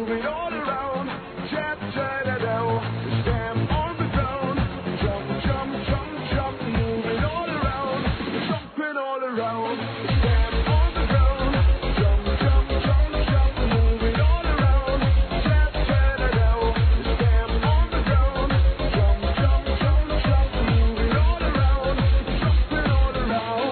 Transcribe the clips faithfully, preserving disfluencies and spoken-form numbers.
move it all around. Jab, jab, da, da. Stamp on the ground. Jump, jump, jump, jump, move it all around. Jumping all around. Stamp on the ground. Jump, jump, jump, jump, move it all around. Jab, jab, da, da. Stamp on the ground. Jump, jump, jump, jump, move it all around. Jumping all around.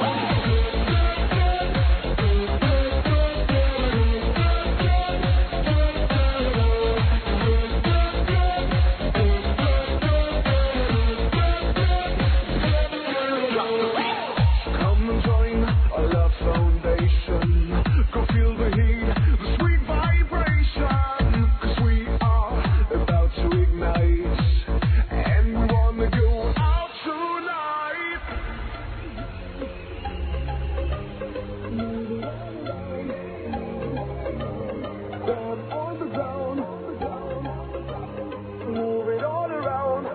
Come and join our love foundation. Go feel the heat, the sweet vibration. 'Cause we are about to ignite, and we wanna go out tonight. Down on the ground, move it all around.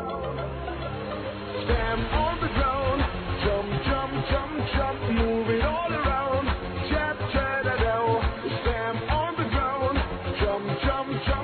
Stamp on the ground, jump, jump, jump, jump, move it all around. Jab, jab, da, da. Stamp on the ground, jump, jump, jump.